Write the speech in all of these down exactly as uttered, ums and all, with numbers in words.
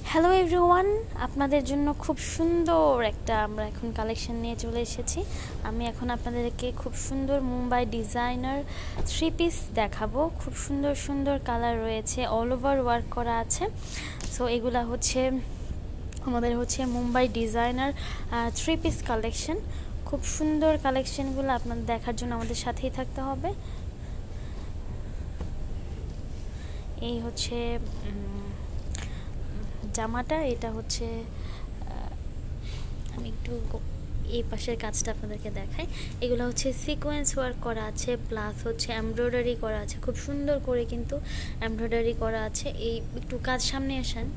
Hello everyone, আপনাদের জন্য খুব সুন্দর একটা আমরা এখন কালেকশন নিয়ে চলে এসেছি। আমি এখন আপনাদেরকে খুব সুন্দর মুম্বাই ডিজাইনার থ্রি পিস দেখাবো। খুব সুন্দর সুন্দর কালার রয়েছে, অল ওভার ওয়ার্ক করা আছে। সো এগুলা হচ্ছে আমাদের হচ্ছে Mumbai designer three piece collection. খুব সুন্দর কালেকশনগুলো আপনাদের দেখার জন্য আমাদের সাথেই থাকতে হবে। এই হচ্ছে জামাটা, এটা হচ্ছে আমি একটু এই পাশের কাজটা আপনাদেরকে দেখাই। এগুলো হচ্ছে সিকোয়েন্স ওয়ার্ক করা আছে, প্লাস হচ্ছে এমব্রয়ডারি করা আছে, খুব সুন্দর করে কিন্তু এমব্রয়ডারি করা আছে। এই একটু কাজ সামনে আসেন,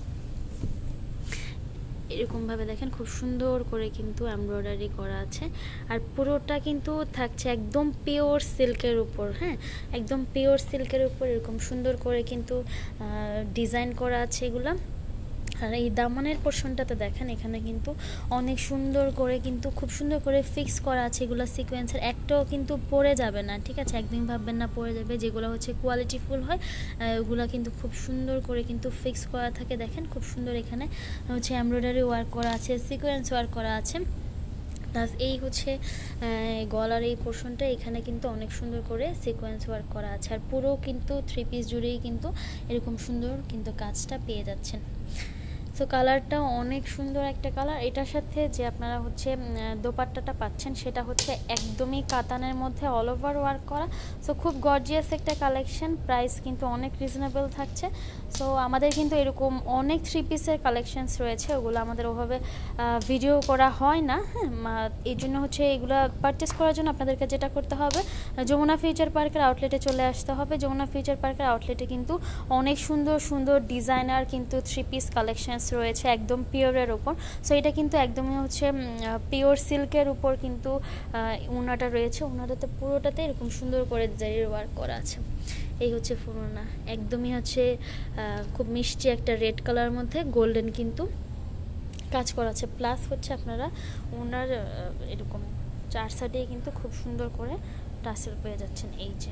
এরকমভাবে দেখেন খুব সুন্দর করে কিন্তু এমব্রয়ডারি করা আছে। আর পুরোটা কিন্তু থাকছে একদম পিওর সিল্কের উপর। হ্যাঁ, একদম পিওর সিল্কের উপর এরকম সুন্দর করে কিন্তু ডিজাইন করা আছে এগুলা। আর এই দামানের পোর্শনটাতে দেখেন এখানে কিন্তু অনেক সুন্দর করে কিন্তু খুব সুন্দর করে ফিক্স করা আছে। এগুলো সিকোয়েন্সের একটাও কিন্তু পড়ে যাবে না, ঠিক আছে? একদম ভাববেন না পড়ে যাবে। যেগুলো হচ্ছে কোয়ালিটিফুল হয় ওগুলো কিন্তু খুব সুন্দর করে কিন্তু ফিক্স করা থাকে। দেখেন খুব সুন্দর এখানে হচ্ছে এমব্রয়ডারি ওয়ার্ক করা আছে, সিকোয়েন্স ওয়ার্ক করা আছে। প্লাস এই হচ্ছে গলার এই পোর্শনটা, এখানে কিন্তু অনেক সুন্দর করে সিকোয়েন্স ওয়ার্ক করা আছে। আর পুরো কিন্তু থ্রি পিস জুড়েই কিন্তু এরকম সুন্দর কিন্তু কাজটা পেয়ে যাচ্ছেন। সো কালারটা অনেক সুন্দর একটা কালার। এটার সাথে যে আপনারা হচ্ছে দোপাট্টাটা পাচ্ছেন সেটা হচ্ছে একদমই কাতানের মধ্যে অল ওভার ওয়ার্ক করা। সো খুব গর্জিয়াস একটা কালেকশন, প্রাইস কিন্তু অনেক রিজনেবল থাকছে। সো আমাদের কিন্তু এরকম অনেক থ্রি পিসের কালেকশনস রয়েছে, ওগুলো আমাদের ওভাবে ভিডিও করা হয় না। হ্যাঁ, এই জন্য হচ্ছে এগুলো পারচেস করার জন্য আপনাদেরকে যেটা করতে হবে, যমুনা ফিউচার পার্কের আউটলেটে চলে আসতে হবে। যমুনা ফিউচার পার্কের আউটলেটে কিন্তু অনেক সুন্দর সুন্দর ডিজাইনার কিন্তু থ্রি পিস কালেকশনস রয়েছে একদম পিওরের উপর। সো এটা কিন্তু একদমই হচ্ছে পিওর সিল্কের উপর কিন্তু উনাটা রয়েছে। উনাটাতে পুরোটাতে এরকম সুন্দর করে জারির ওয়ার্ক করা আছে। এই হচ্ছে ফুলনা, একদমই হচ্ছে খুব মিষ্টি একটা রেড কালার মধ্যে গোল্ডেন কিন্তু কাজ করা আছে। প্লাস হচ্ছে আপনারা ওনার এরকম চার সাইডে কিন্তু খুব সুন্দর করে টাসেল পেয়ে যাচ্ছেন। এই যে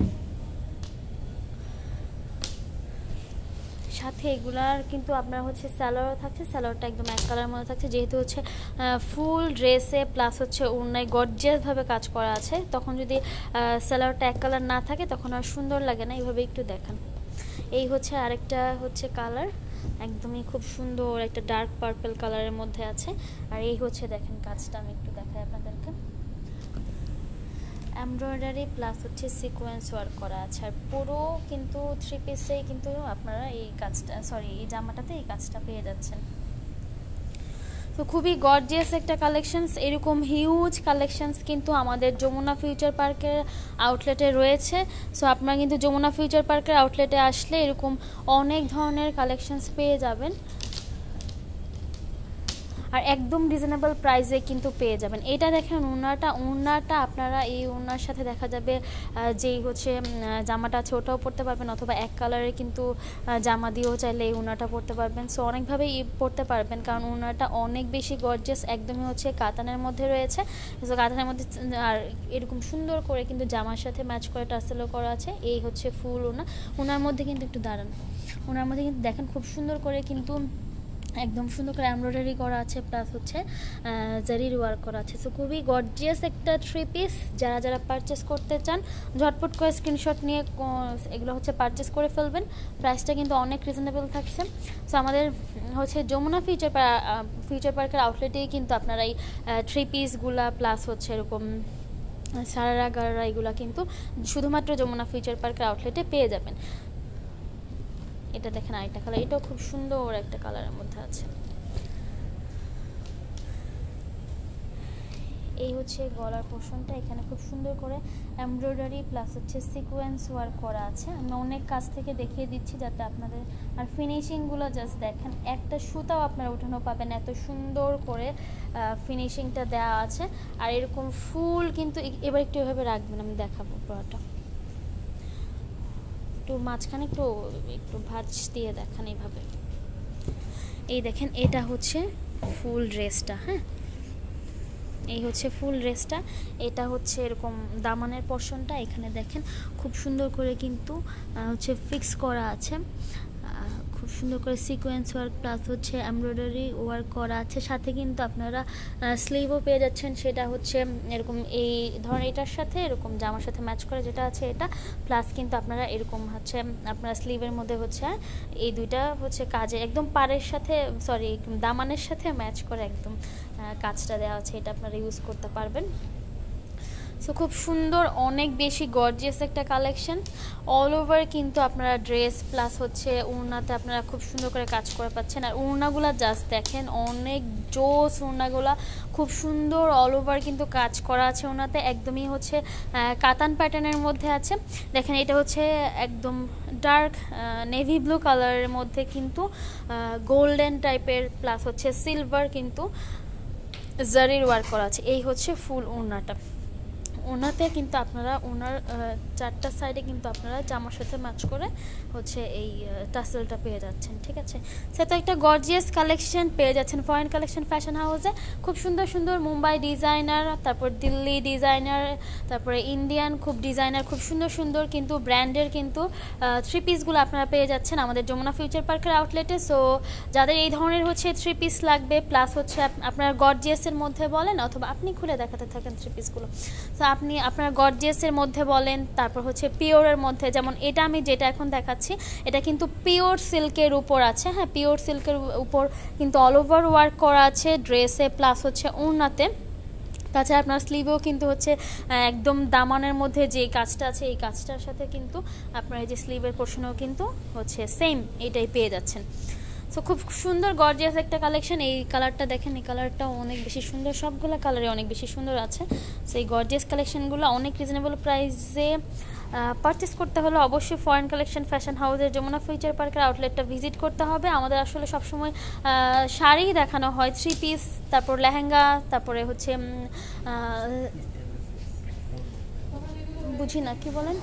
সাথে এগুলার কিন্তু আপনার হচ্ছে সালোয়ার থাকছে, সালোয়ারটা একদম এক কালার মধ্যে থাকছে। যেহেতু হচ্ছে ফুল ড্রেসে প্লাস হচ্ছে ওড়নায় গর্জিয়াসভাবে কাজ করা আছে, তখন যদি সালোয়ারটা এক কালার না থাকে তখন আর সুন্দর লাগে না। এইভাবে একটু দেখান। এই হচ্ছে আরেকটা হচ্ছে কালার, একদমই খুব সুন্দর একটা ডার্ক পার্পল কালারের মধ্যে আছে। আর এই হচ্ছে দেখেন কাজটা আমি একটু দেখাই আপনাদেরকে, এমব্রয়ডারি প্লাস হচ্ছে সিকোয়েন্স ওয়ার্ক করা আছে। আর পুরো কিন্তু থ্রি পিসেই কিন্তু আপনারা এই কাজটা সরি এই জামাটাতে এই কাজটা পেয়ে যাচ্ছেন। তো খুবই গর্জিয়াস একটা কালেকশনস। এরকম হিউজ কালেকশনস কিন্তু আমাদের যমুনা ফিউচার পার্কের আউটলেটে রয়েছে। সো আপনারা কিন্তু যমুনা ফিউচার পার্কের আউটলেটে আসলে এরকম অনেক ধরনের কালেকশনস পেয়ে যাবেন, আর একদম রিজনেবল প্রাইসে কিন্তু পেয়ে যাবেন। এটা দেখেন ওড়নাটা, ওড়নাটা আপনারা এই ওড়নার সাথে দেখা যাবে যেই হচ্ছে জামাটা আছে ওটাও পরতে পারবেন, অথবা এক কালারের কিন্তু জামা দিয়েও চাইলে এই ওড়নাটা পরতে পারবেন। সো অনেকভাবেই পরতে পারবেন, কারণ ওড়নাটা অনেক বেশি গর্জিয়াস, একদমই হচ্ছে কাতানের মধ্যে রয়েছে। সো কাতানের মধ্যে আর এরকম সুন্দর করে কিন্তু জামার সাথে ম্যাচ করে টাসেলও করা আছে। এই হচ্ছে ফুল ওড়না। ওনার মধ্যে কিন্তু একটু দাঁড়ান, ওনার মধ্যে কিন্তু দেখেন খুব সুন্দর করে কিন্তু একদম সুন্দর করে এমব্রয়ডারি করা আছে, প্লাস হচ্ছে জারির ওয়ার্ক করা আছে। সো খুবই গর্জিয়াস একটা থ্রি পিস। যারা যারা পারচেস করতে চান ঝটপট করে স্ক্রিনশট নিয়ে এগুলো হচ্ছে পারচেস করে ফেলবেন। প্রাইসটা কিন্তু অনেক রিজনেবল থাকছে। সো আমাদের হচ্ছে যমুনা ফিউচার ফিউচার পার্কের আউটলেটেই কিন্তু আপনারা এই থ্রি পিসগুলা প্লাস হচ্ছে এরকম সারারা গারারা এগুলা কিন্তু শুধুমাত্র যমুনা ফিউচার পার্কের আউটলেটে পেয়ে যাবেন। এটা দেখেন আরেকটা কালার, এটাও খুব সুন্দর একটা কালারের মধ্যে আছে। এই হচ্ছে গলার পোর্শনটা, এখানে খুব সুন্দর করে এমব্রয়ডারি প্লাস হচ্ছে সিকোয়েন্স ওয়ার্ক করা আছে। আমি অনেক কাছ থেকে দেখিয়ে দিচ্ছি যাতে আপনাদের, আর ফিনিশিংগুলো জাস্ট দেখেন, একটা সুতাও আপনারা উঠানো পাবেন, এত সুন্দর করে ফিনিশিংটা দেওয়া আছে। আর এরকম ফুল কিন্তু এবার একটু এভাবে রাখবেন, আমি দেখাবো পুরোটা। একটু মাঝখানে একটু একটু ভাঁজ দিয়ে দেখান এইভাবে। এই দেখেন এটা হচ্ছে ফুল ড্রেসটা। হ্যাঁ, এই হচ্ছে ফুল ড্রেসটা। এটা হচ্ছে এরকম দামানের পোর্শনটা, এখানে দেখেন খুব সুন্দর করে কিন্তু হচ্ছে ফিক্স করা আছে। খুব সুন্দর করে সিকোয়েন্স ওয়ার্ক প্লাস হচ্ছে এমব্রয়ডারি ওয়ার্ক করা আছে, সাথে কিন্তু আপনারা স্লিভও পেয়ে যাচ্ছেন, সেটা হচ্ছে এরকম এই ধরনের এটার সাথে এরকম জামার সাথে ম্যাচ করে যেটা আছে এটা, প্লাস কিন্তু আপনারা এরকম হচ্ছে আপনারা স্লিভের মধ্যে হচ্ছে এই দুইটা হচ্ছে কাজে একদম পাড়ের সাথে সরি দামানের সাথে ম্যাচ করে একদম কাজটা দেওয়া আছে, এটা আপনারা ইউজ করতে পারবেন। সো খুব সুন্দর অনেক বেশি গর্জিয়াস একটা কালেকশন, অল ওভার কিন্তু আপনারা ড্রেস প্লাস হচ্ছে ওড়নাতে আপনারা খুব সুন্দর করে কাজ করে পাচ্ছেন। আর ওড়নাগুলো জাস্ট দেখেন অনেক জোস, ওড়নাগুলো খুব সুন্দর অল ওভার কিন্তু কাজ করা আছে ওড়নাতে, একদমই হচ্ছে কাতান প্যাটার্নের মধ্যে আছে। দেখেন এটা হচ্ছে একদম ডার্ক নেভি ব্লু কালারের মধ্যে কিন্তু গোল্ডেন টাইপের প্লাস হচ্ছে সিলভার কিন্তু জারির ওয়ার্ক করা আছে, এই হচ্ছে ফুল ওড়নাটা। ওনাতে কিন্তু আপনারা ওনার চারটা সাইডে কিন্তু আপনারা জামার সাথে ম্যাচ করে হচ্ছে এই টাসেলটা পেয়ে যাচ্ছেন, ঠিক আছে। সেটা একটা গর্জিয়াস কালেকশন পেয়ে যাচ্ছেন ফরেন কালেকশন ফ্যাশন হাউসে, খুব সুন্দর সুন্দর মুম্বাই ডিজাইনার, তারপর দিল্লি ডিজাইনার, তারপরে ইন্ডিয়ান খুব ডিজাইনার, খুব সুন্দর সুন্দর কিন্তু ব্র্যান্ডের কিন্তু থ্রি পিসগুলো আপনারা পেয়ে যাচ্ছেন আমাদের যমুনা ফিউচার পার্কের আউটলেটে। সো যাদের এই ধরনের হচ্ছে থ্রি পিস লাগবে প্লাস হচ্ছে আপনার গর্জিয়াসের মধ্যে বলেন অথবা আপনি খুলে দেখাতে থাকেন থ্রি পিসগুলো, সো আপনি আপনার গর্জিয়াসের মধ্যে বলেন, তারপর হচ্ছে পিওরের মধ্যে, যেমন এটা আমি যেটা এখন দেখাচ্ছি এটা কিন্তু পিওর সিল্কের উপর আছে, হ্যাঁ পিওর সিল্কের উপর কিন্তু অল ওভার ওয়ার্ক করা আছে ড্রেসে প্লাস হচ্ছে ওড়নাতে, তাছাড়া আপনার স্লিভেও কিন্তু হচ্ছে একদম দামানের মধ্যে যে কাজটা আছে এই কাজটার সাথে কিন্তু আপনার এই যে স্লিভের পোর্শনেও কিন্তু হচ্ছে সেম এটাই পেয়ে যাচ্ছেন। সো খুব সুন্দর গর্জিয়াস একটা কালেকশন, এই কালারটা দেখেন এই কালারটাও অনেক বেশি সুন্দর, সবগুলো কালারে অনেক বেশি সুন্দর আছে। সো এই গর্জিয়াস কালেকশনগুলো অনেক রিজনেবল প্রাইসে পারচেস করতে হলে অবশ্যই ফরেন কালেকশন ফ্যাশন হাউসের যমুনা ফিউচার পার্কের আউটলেটটা ভিজিট করতে হবে। আমাদের আসলে সবসময় শাড়ি দেখানো হয়, থ্রি পিস, তারপর লেহেঙ্গা, তারপরে হচ্ছে বুঝি না কি বলেন,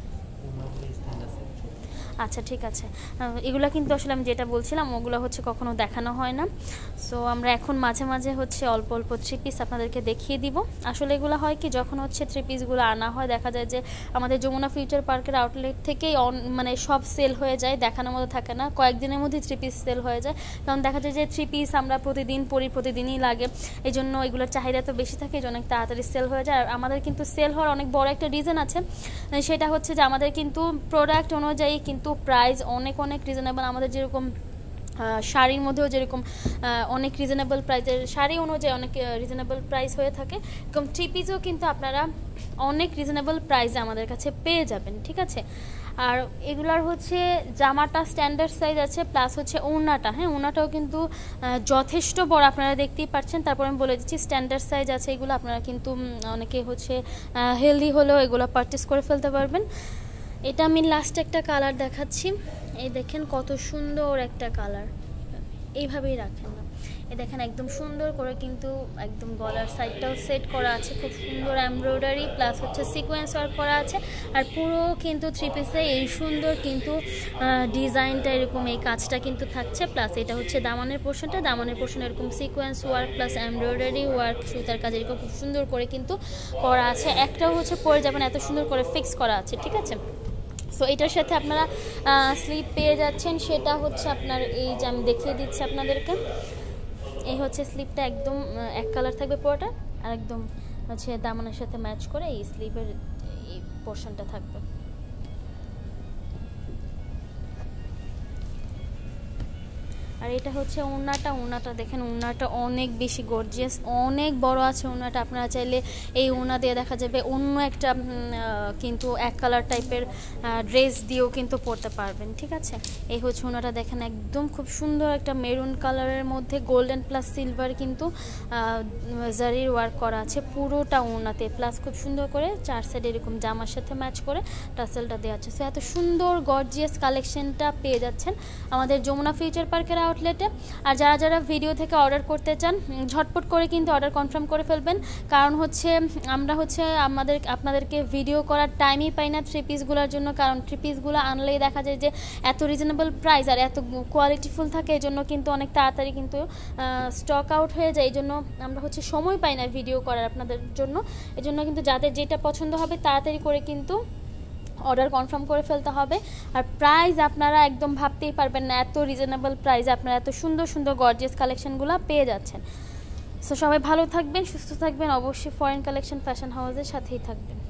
আচ্ছা ঠিক আছে, এগুলো কিন্তু আসলে আমি যেটা বলছিলাম ওগুলো হচ্ছে কখনো দেখানো হয় না। সো আমরা এখন মাঝে মাঝে হচ্ছে অল্প অল্প থ্রি পিস আপনাদেরকে দেখিয়ে দিব। আসলে এগুলো হয় কি যখন হচ্ছে থ্রি পিসগুলো আনা হয় দেখা যায় যে আমাদের যমুনা ফিউচার পার্কের আউটলেট থেকেই অন মানে সব সেল হয়ে যায়, দেখানোর মতো থাকে না, কয়েকদিনের মধ্যে থ্রি পিস সেল হয়ে যায়, কারণ দেখা যায় যে থ্রি পিস আমরা প্রতিদিন পরি, প্রতিদিনই লাগে, এই জন্য এগুলোর চাহিদা তো বেশি থাকে, এই জন্য অনেক তাড়াতাড়ি সেল হয়ে যায়। আর আমাদের কিন্তু সেল হওয়ার অনেক বড় একটা রিজন আছে, সেটা হচ্ছে যে আমাদের কিন্তু প্রোডাক্ট অনুযায়ী কিন্তু প্রাইস অনেক অনেক রিজনেবল, আমাদের যেরকম শাড়ির মধ্যেও যেরকম অনেক রিজনেবল প্রাইসের শাড়ি অনুযায়ী অনেক রিজনেবল প্রাইস হয়ে থাকে, এরকম থ্রি পিসও কিন্তু আপনারা অনেক রিজনেবল প্রাইসে আমাদের কাছে পেয়ে যাবেন, ঠিক আছে। আর এগুলার হচ্ছে জামাটা স্ট্যান্ডার্ড সাইজ আছে প্লাস হচ্ছে ওড়নাটা, হ্যাঁ ওড়নাটাও কিন্তু যথেষ্ট বড় আপনারা দেখতেই পাচ্ছেন। তারপর আমি বলে দিচ্ছি স্ট্যান্ডার্ড সাইজ আছে এগুলো, আপনারা কিন্তু অনেকে হচ্ছে হেলদি হলেও এগুলো পারচেস করে ফেলতে পারবেন। এটা আমি লাস্ট একটা কালার দেখাচ্ছি, এই দেখেন কত সুন্দর একটা কালার, এইভাবেই রাখেন না, এই দেখেন একদম সুন্দর করে কিন্তু একদম গলার সাইডটাও সেট করা আছে, খুব সুন্দর এমব্রয়ডারি প্লাস হচ্ছে সিকোয়েন্স ওয়ার্ক করা আছে, আর পুরো কিন্তু থ্রি পিসে এই সুন্দর কিন্তু ডিজাইনটা এরকম এই কাজটা কিন্তু থাকছে, প্লাস এটা হচ্ছে দামানের পোর্শনটা, দামানের পোর্শন এরকম sequence work plus embroidery work সুতার কাজ এরকম খুব সুন্দর করে কিন্তু করা আছে, একটাও হচ্ছে পরে যাবেন এত সুন্দর করে ফিক্স করা আছে, ঠিক আছে। সো এটার সাথে আপনারা স্লিপ পেয়ে যাচ্ছেন, সেটা হচ্ছে আপনার এই যে আমি দেখিয়ে দিচ্ছি আপনাদেরকে, এই হচ্ছে স্লিপটা একদম এক কালার থাকবে পুরোটা, আর একদম হচ্ছে দামানের সাথে ম্যাচ করে এই স্লিপের এই পোর্শনটা থাকবে। আর এটা হচ্ছে ওড়নাটা, ওড়নাটা দেখেন ওড়নাটা অনেক বেশি গর্জিয়াস, অনেক বড় আছে ওড়নাটা, আপনারা চাইলে এই ওড়না দিয়ে দেখা যাবে অন্য একটা কিন্তু এক কালার টাইপের ড্রেস দিয়েও কিন্তু পরতে পারবেন, ঠিক আছে। এই হচ্ছে ওড়নাটা দেখেন একদম খুব সুন্দর একটা মেরুন কালারের মধ্যে গোল্ডেন প্লাস সিলভার কিন্তু জারির ওয়ার্ক করা আছে পুরোটা ওড়নাতে, প্লাস খুব সুন্দর করে চার সাইড এরকম জামার সাথে ম্যাচ করে টাসেলটা দেওয়া আছে। সো এত সুন্দর গর্জিয়াস কালেকশনটা পেয়ে যাচ্ছেন আমাদের যমুনা ফিউচার পার্কের আউটলেটে। আর যারা যারা ভিডিও থেকে অর্ডার করতে চান ঝটপট করে কিন্তু অর্ডার কনফার্ম করে ফেলবেন, কারণ হচ্ছে আমরা হচ্ছে আমাদের আপনাদেরকে ভিডিও করার টাইমই পাই না থ্রি পিসগুলোর জন্য, কারণ থ্রি পিসগুলো আনলেই দেখা যায় যে এত রিজনেবল প্রাইস আর এত কোয়ালিটিফুল থাকে, এই জন্য কিন্তু অনেক তাড়াতাড়ি কিন্তু স্টক আউট হয়ে যায়, এই জন্য আমরা হচ্ছে সময় পাই না ভিডিও করার আপনাদের জন্য, এই জন্য কিন্তু যাদের যেটা পছন্দ হবে তাড়াতাড়ি করে কিন্তু অর্ডার কনফার্ম করে ফেলতে হবে। আর প্রাইস আপনারা একদম ভাবতেই পারবেন না, এত রিজনেবল প্রাইসে আপনারা এত সুন্দর সুন্দর গর্জিয়াস কালেকশনগুলো পেয়ে যাচ্ছেন। সো সবাই ভালো থাকবেন, সুস্থ থাকবেন, অবশ্যই ফরেন কালেকশন ফ্যাশন হাউসের সাথেই থাকবেন।